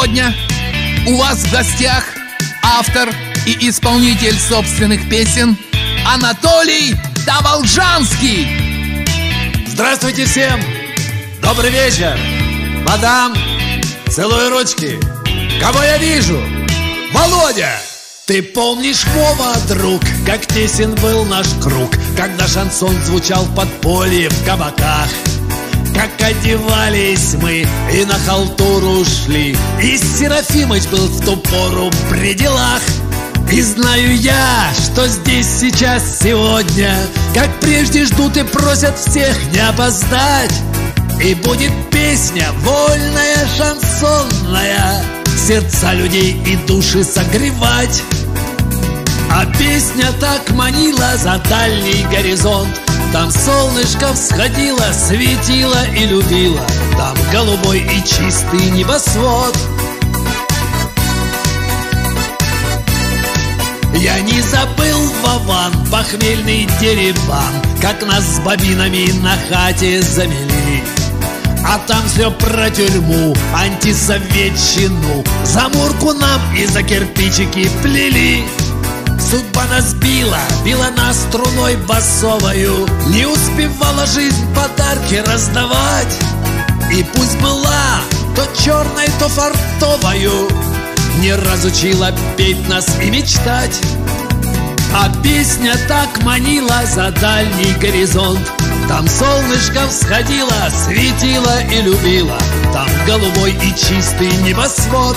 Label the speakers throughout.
Speaker 1: Сегодня у вас в гостях автор и исполнитель собственных песен Анатолий Таволжанский.
Speaker 2: Здравствуйте всем! Добрый вечер! Мадам, целую ручки. Кого я вижу? Володя! Ты помнишь, Вова, друг, как тесен был наш круг, когда шансон звучал в подполье в кабаках? Как одевались мы и на халтуру шли, и Серафимыч был в ту пору при делах. И знаю я, что здесь сейчас сегодня, как прежде ждут и просят всех не опоздать. И будет песня вольная, шансонная, сердца людей и души согревать. А песня так манила за дальний горизонт, там солнышко всходило, светило и любило, там голубой и чистый небосвод. Я не забыл, Вован, похмельный дереван, как нас с бобинами на хате замели. А там все про тюрьму, антисоветчину, за мурку нам и за кирпичики плели. Судьба нас била нас струной басовою, не успевала жизнь подарки раздавать. И пусть была то черной, то фартовою, не разучила петь нас и мечтать. А песня так манила за дальний горизонт, там солнышко всходило, светило и любило, там голубой и чистый небосвод.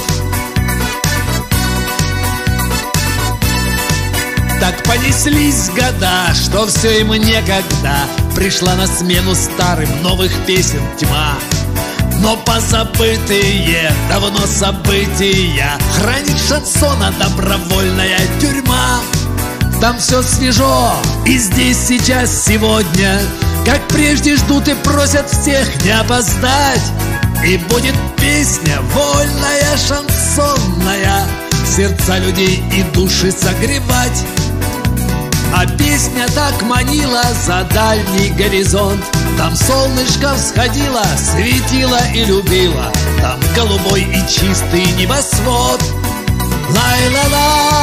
Speaker 2: Так понеслись года, что все им некогда, пришла на смену старым новых песен тьма. Но позабытые давно события хранит шансона добровольная тюрьма. Там все свежо и здесь, сейчас, сегодня, как прежде ждут и просят всех не опоздать. И будет песня вольная, шансонная, сердца людей и души согревать. А песня так манила за дальний горизонт, там солнышко всходило, светило и любило, там голубой и чистый небосвод. Лай-ла-ла.